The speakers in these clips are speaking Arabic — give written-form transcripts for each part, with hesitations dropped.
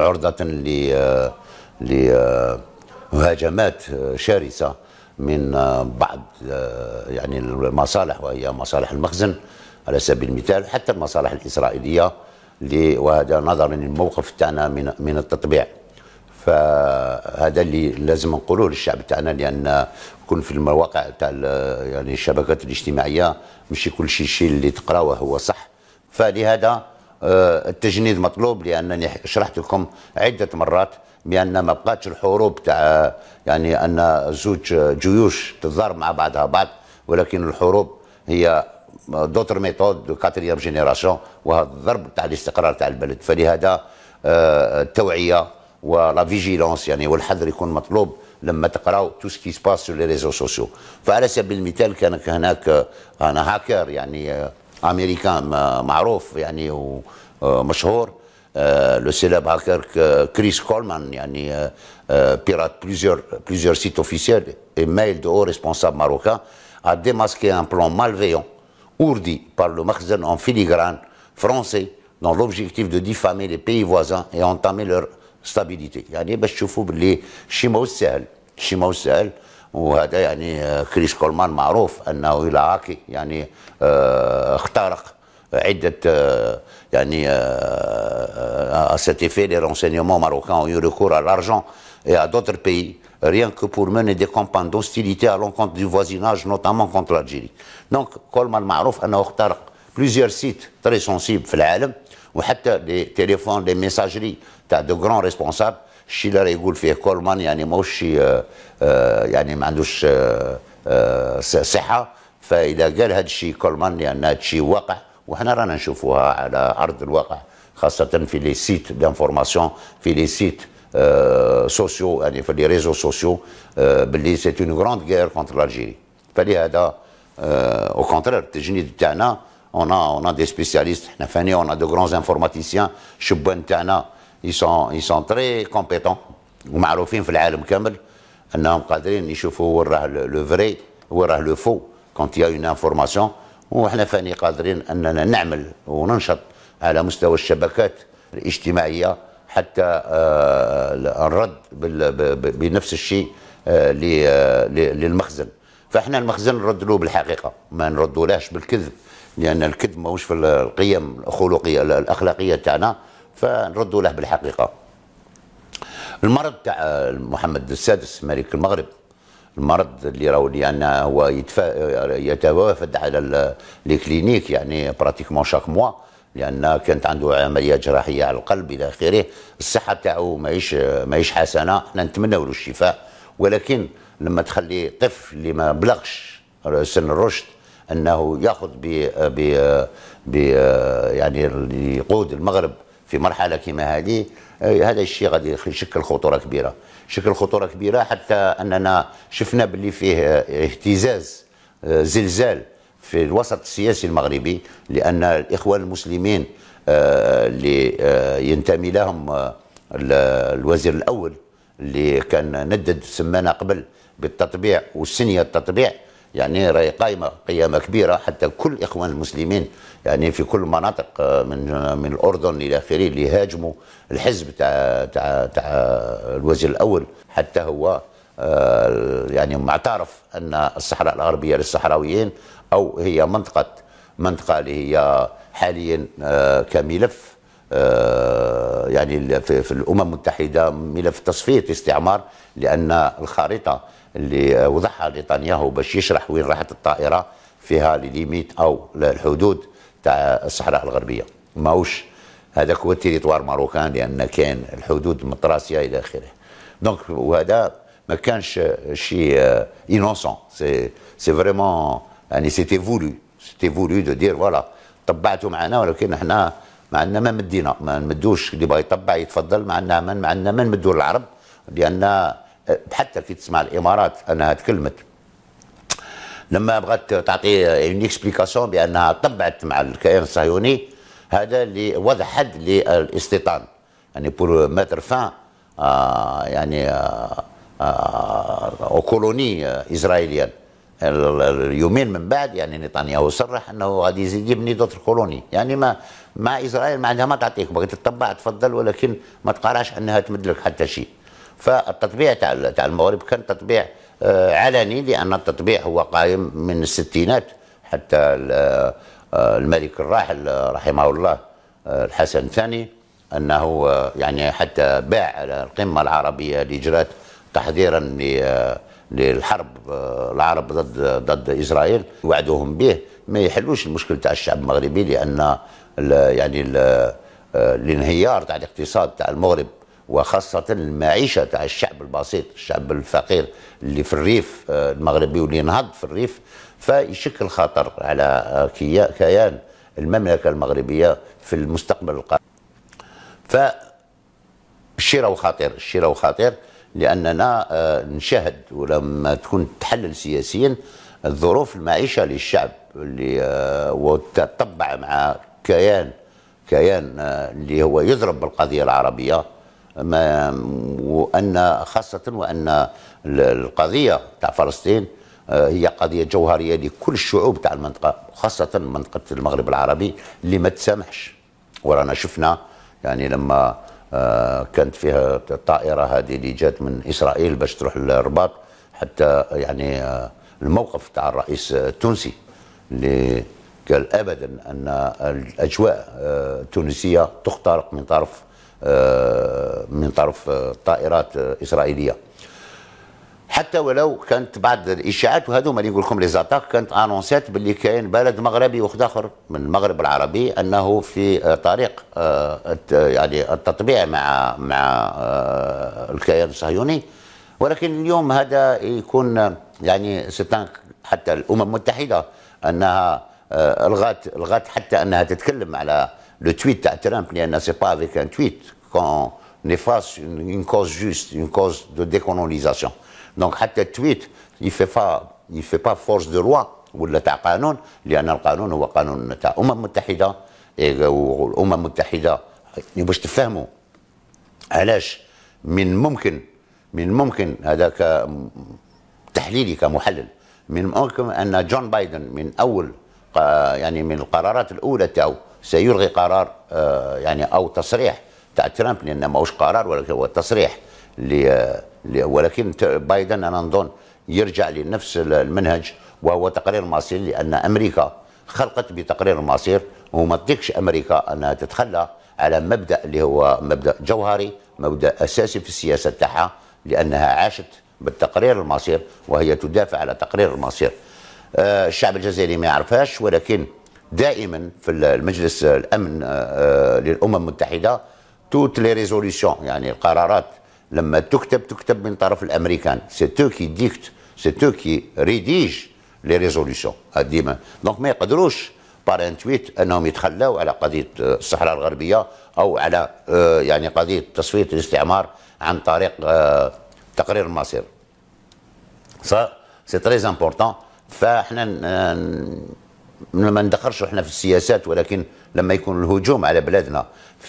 عرضة لهجمات شرسة من بعض يعني المصالح، وهي مصالح المخزن على سبيل المثال، حتى المصالح الإسرائيلية، وهذا نظرا للموقف تاعنا من التطبيع. فهذا اللي لازم نقولوه للشعب تاعنا، لان كون في المواقع تاع يعني الشبكات الاجتماعيه ماشي كل شيء اللي تقراوه هو صح. فلهذا التجنيد مطلوب، لانني شرحت لكم عده مرات بان ما بقاتش الحروب تاع يعني ان زوج جيوش تتضارب مع بعضها بعض، ولكن الحروب هي دوتر ميثود دو كاتريام جينيراسيون، وهذا الضرب تاع الاستقرار تاع البلد. فلهذا التوعيه ولا فيجيلونس يعني والحذر يكون مطلوب لما تقراو تو سكي سباس سو لي ريزو سوسيو. فعلى سبيل المثال كان هناك انا هاكر يعني امريكان معروف يعني ومشهور، لو سيلاب هاكر كريس كولمان يعني pirate plusieurs sites officiels et mails de hauts responsables marocains, a démasqué un plan malveillant ourdi par le Makhzen en filigrane français dans l'objectif de diffamer les pays voisins et entamer leur stabilité. يعني باش تشوفوا باللي شي ماهوش سهل، شي ماهوش سهل. وهذا يعني كريس كولمان معروف انه الى هاكي يعني اخترق عده يعني à cet effet les renseignements marocains ont eu recours à l'argent et à d'autres pays rien que pour mener des campagnes d'hostilité à l'encontre du voisinage, notamment contre l'Algérie. Donc كولمان معروف انه اخترق plusieurs sites très sensibles في العالم، وحتى لي تليفون لي ميساجري تاع دو غران ريسبونسابل. الشيء اللي راه يقول فيه كولمان يعني ماهوش يعني ما عندوش صحه. فاذا قال هذا الشيء كولمان لان هذا الشيء واقع، وحنا رانا نشوفوها على ارض الواقع، خاصه في لي سيت دانفورماسيون، في لي سيت سوسيو يعني في لي ريزو سوسيو، باللي سي اون غراند غير كونتر لالجيري. فلهذا او كونترير التجنيد تاعنا on a des spécialistes. احنا فاني on a de grands informaticiens. الشبان تاعنا ils sont très compétents ومعروفين في العالم كامل انهم قادرين يشوفوا وين راه لو فري وين راه لو فو كونت يا اون انفورماسيون. وحنا فاني قادرين اننا نعمل وننشط على مستوى الشبكات الاجتماعيه حتى نرد بنفس الشيء للمخزن. فاحنا المخزن نرد له بالحقيقه، ما نردولاش بالكذب، لان الكذب ماهوش في القيم الخلقيه الاخلاقيه تاعنا، فنردوا له بالحقيقه. المرض تاع محمد السادس ملك المغرب، المرض اللي راهو لان هو يتوافد على لي كلينيك يعني براتيكمون شاك موا، لان كانت عنده عمليه جراحيه على القلب الى اخره. الصحه تاعو ماهيش حسنه، احنا نتمنوا له الشفاء، ولكن لما تخلي طفل اللي ما بلغش سن الرشد انه ياخذ ب يعني يقود المغرب في مرحله كما هذه، هذا الشيء غادي يشكل خطوره كبيره، شكل خطوره كبيره، حتى اننا شفنا باللي فيه اهتزاز زلزال في الوسط السياسي المغربي، لان الاخوان المسلمين اللي ينتمي لهم الوزير الاول اللي كان ندد سمانا قبل بالتطبيع والسنيه التطبيع، يعني راهي قائمه قيامه كبيره، حتى كل الاخوان المسلمين يعني في كل المناطق من الاردن الى اخره اللي هاجموا الحزب تاع الوزير الاول، حتى هو يعني معترف ان الصحراء الغربيه للصحراويين، او هي منطقه اللي هي حاليا كملف يعني في الامم المتحده ملف تصفيه استعمار، لان الخريطه اللي وضعها نتنياهو باش يشرح وين راحت الطائره فيها ليميت او الحدود تاع الصحراء الغربيه، ماهوش هذاك هو التيريتوار ماروكان، لان كاين الحدود مطراسيه الى اخره. دونك وهذا ما كانش شيء انوسون، سي فريمون يعني سيتي فولو دو دير فوالا طبعتوا معنا، ولكن احنا ما عندنا ما مدينا، ما نمدوش اللي بغى يطبع يتفضل، ما عندنا ما نمدوا للعرب، لان حتى كي تسمع الامارات انها تكلمت لما بغات تعطي اون اكسبليكاسيون بانها طبعت مع الكيان الصهيوني، هذا اللي وضع حد للاستيطان، يعني بور ماتر فان يعني او كولوني اسرائيليان اليومين من بعد يعني نتنياهو صرح انه غادي يزيد يبني دوتر كولوني، يعني ما مع اسرائيل ما عندها ما تعطيك، بغيت تطبع تفضل، ولكن ما تقارعش انها تمد لك حتى شيء. فالتطبيع تاع المغرب كان تطبيع علني، لان التطبيع هو قائم من الستينات حتى الملك الراحل رحمه الله الحسن الثاني، انه يعني حتى باع على القمه العربيه اللي جرات تحضيرا للحرب العرب ضد اسرائيل، وعدوهم به ما يحلوش المشكل تاع الشعب المغربي، لان يعني الانهيار تاع الاقتصاد تاع المغرب وخاصة المعيشة تاع الشعب البسيط، الشعب الفقير اللي في الريف المغربي واللي نهض في الريف، فيشكل خطر على كيان المملكة المغربية في المستقبل القادم. فالشراء خطير، الشراء خطير، لأننا نشاهد ولما تكون تحلل سياسيا الظروف المعيشة للشعب اللي وتطبع مع كيان اللي هو يضرب بالقضية العربية، وأن خاصة وأن القضية تاع فلسطين هي قضية جوهرية لكل الشعوب تاع المنطقة، خاصة منطقة المغرب العربي اللي ما تسامحش. ورانا شفنا يعني لما كانت فيها الطائرة هذه اللي جات من إسرائيل باش تروح للرباط، حتى يعني الموقف تاع الرئيس التونسي اللي قال أبدا أن الأجواء التونسية تخترق من طرف طائرات إسرائيلية، حتى ولو كانت بعض الاشاعات، وهذوما اللي نقول لكم لي زاتاك كانت انونسات باللي كاين بلد مغربي واحد اخر من المغرب العربي انه في طريق يعني التطبيع مع الكيان الصهيوني. ولكن اليوم هذا يكون يعني حتى الامم المتحده انها الغات حتى انها تتكلم على لو تويت تاع ترامب، لان سي با افيك ان تويت كون نيفاس اون كوز جوست اون كوز دو ديكولونيزاسيون. دونك حتى التويت يفي با فورس دو روا ولا تاع قانون، لان القانون هو قانون تاع متحده، والامم المتحده باش تفهموا علاش من ممكن هذا تحليلي كمحلل، من ممكن ان جون بايدن من اول يعني من القرارات الاولى تاعو سيلغي قرار يعني او تصريح تاع ترامب، لان ماهوش قرار ولكن هو تصريح ولكن بايدن انا نظن يرجع لنفس المنهج، وهو تقرير المصير، لان امريكا خلقت بتقرير المصير، وما تديكش امريكا انها تتخلى على مبدا اللي هو مبدا جوهري، مبدا اساسي في السياسه تاعها، لانها عاشت بالتقرير المصير وهي تدافع على تقرير المصير. الشعب الجزائري ما يعرفهاش، ولكن دائما في المجلس الامن للامم المتحده توت لي ريزوليسيون، يعني القرارات لما تكتب من طرف الامريكان، سي تو كي ديكت، سي تو كي ريديج لي ريزوليسيون ديما. دونك ما يقدروش بار ان تويت انهم يتخلاوا على قضيه الصحراء الغربيه او على يعني قضيه تصفيه الاستعمار عن طريق تقرير المصير. سي تري امبورطون. فاحنا ما ندخلش احنا في السياسات، ولكن لما يكون الهجوم على بلادنا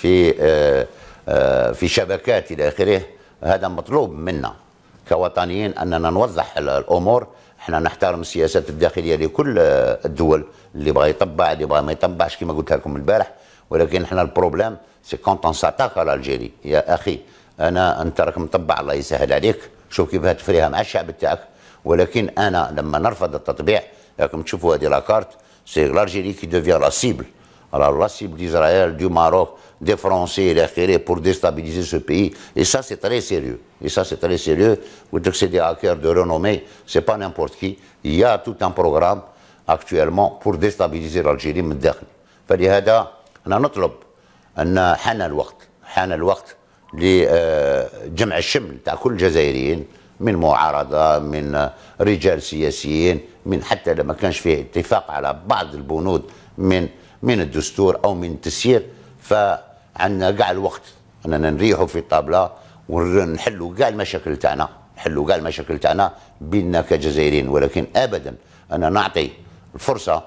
في شبكات الى اخره، هذا مطلوب منا كوطنيين اننا نوضح الامور. احنا نحترم السياسات الداخليه لكل الدول، اللي بغى يطبع اللي بغى ما يطبعش كما قلت لكم البارح، ولكن احنا البروبليم سي كونت اون ساتاك على الجيري. يا اخي انت راك مطبع، الله يسهل عليك، شوف كيف تفريها مع الشعب تاعك. ولكن انا لما نرفض التطبيع، راكم تشوفوا هذه لاكارت، سي l'Algérie qui devient la cible. Alors la cible d'Israël, du Maroc, des Français et l'Algérie pour déstabiliser ce pays. Et ça c'est très sérieux. Et ça c'est très sérieux. Vous dites que c'est des hackers de renommée, c'est pas n'importe qui. Il y a tout un programme actuellement pour déstabiliser l'Algérie من الداخل. فلهذا أنا نطلب أن حان الوقت لجمع الشمل تاع كل الجزائريين، من معارضة، من رجال سياسيين، من حتى لما كانش فيه اتفاق على بعض البنود من الدستور أو من التسيير، فعندنا كاع الوقت أننا نريحوا في الطابلة ونحلوا كاع المشاكل تاعنا، بيننا كجزائريين. ولكن أبدا أنا نعطي الفرصة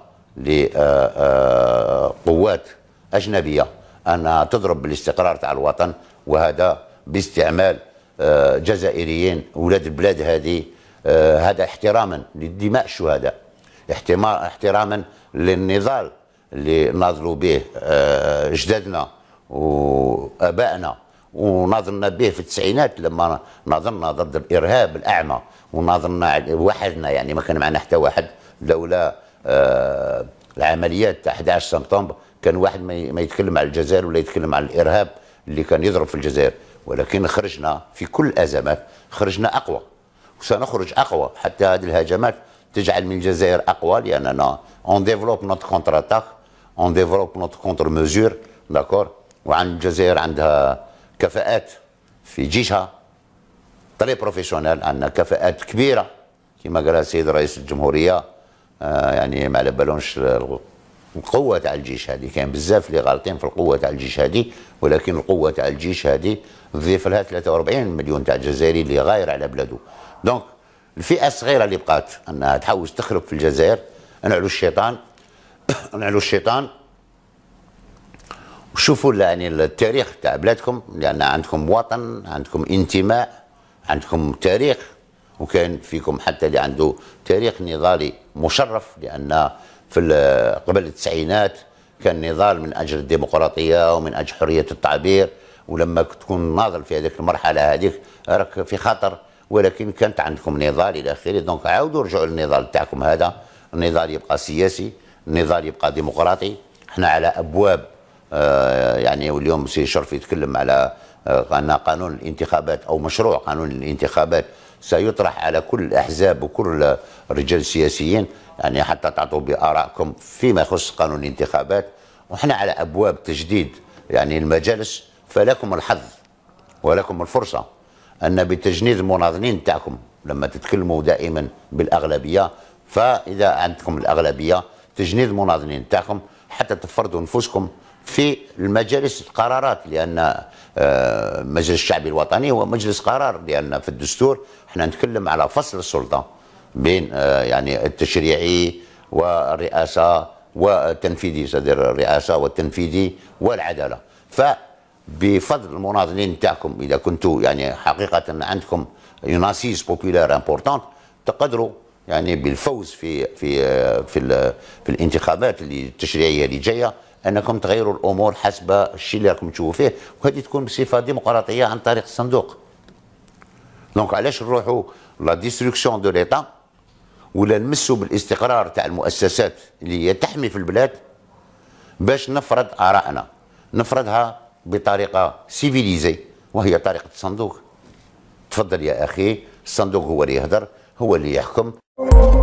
لقوات أجنبية أن تضرب بالاستقرار تاع الوطن، وهذا باستعمال جزائريين ولاد البلاد هذه هذا احتراما لدماء الشهداء، احتراما للنضال اللي ناضلوا به اجدادنا وابائنا، وناضلنا به في التسعينات لما ناضلنا ضد الارهاب الاعمى، وناضلنا وحدنا، يعني ما كان معنا حتى واحد لولا العمليات تاع 11 سبتمبر. كان واحد ما يتكلم على الجزائر ولا يتكلم على الارهاب اللي كان يضرب في الجزائر، ولكن خرجنا في كل الازمات، خرجنا اقوى وسنخرج اقوى. حتى هذه الهجمات تجعل من الجزائر اقوى، لاننا اون ديفلوب نوت كونتر اتاك، اون ديفلوب نوت كونتر ميزور، داكور. وعن الجزائر عندها كفاءات في جيشها طري بروفيسيونيل، عندنا كفاءات كبيره كما قال السيد رئيس الجمهوريه. يعني ما على بالونش القوه تاع الجيش هذه، كاين بزاف اللي غالطين في القوه تاع الجيش هذه، ولكن القوه تاع الجيش هذه تضيف لها 43 مليون تاع الجزائري اللي غاير على بلاده. دونك الفئه الصغيره اللي بقات انها تحوس تخرب في الجزائر، نعلو الشيطان نعلو الشيطان. وشوفوا يعني التاريخ تاع بلادكم، لان عندكم وطن، عندكم انتماء، عندكم تاريخ، وكان فيكم حتى اللي عنده تاريخ نضالي مشرف، لان في قبل التسعينات كان نضال من اجل الديمقراطيه ومن اجل حريه التعبير، ولما تكون ناضل في هذيك المرحله هذيك راك في خطر، ولكن كانت عندكم نضال الى اخره. دونك عاودوا رجعوا للنضال تاعكم هذا، النضال يبقى سياسي، النضال يبقى ديمقراطي. احنا على ابواب يعني، واليوم سي شرف يتكلم على أن قانون الانتخابات أو مشروع قانون الانتخابات سيطرح على كل الأحزاب وكل الرجال السياسيين، يعني حتى تعطوا بآرائكم فيما يخص قانون الانتخابات. وإحنا على أبواب تجديد يعني المجالس، فلكم الحظ ولكم الفرصة أن بتجنيد المناضلين تاعكم لما تتكلموا دائما بالأغلبية، فإذا عندكم الأغلبية تجنيد المناضلين تاعكم حتى تفرضوا نفوسكم في المجالس القرارات، لان مجلس الشعبي الوطني هو مجلس قرار، لان في الدستور احنا نتكلم على فصل السلطه بين يعني التشريعي والرئاسه والتنفيذي، صدر الرئاسه والتنفيذي والعداله. فبفضل المناضلين تاعكم، اذا كنتوا يعني حقيقه عندكم يوناسيس بوبولار امبورتون، تقدروا يعني بالفوز في الانتخابات اللي التشريعيه اللي جايه انكم تغيروا الامور حسب الشيء اللي راكم تشوفوا فيه، وهذه تكون بصفه ديمقراطيه عن طريق الصندوق. دونك علاش نروحوا لا ديستركسيون دو ليتا، ولا نمسوا بالاستقرار تاع المؤسسات اللي هي تحمي في البلاد، باش نفرض ارائنا، نفرضها بطريقه سيفيليزي وهي طريقه الصندوق. تفضل يا اخي، الصندوق هو اللي يهدر، هو اللي يحكم.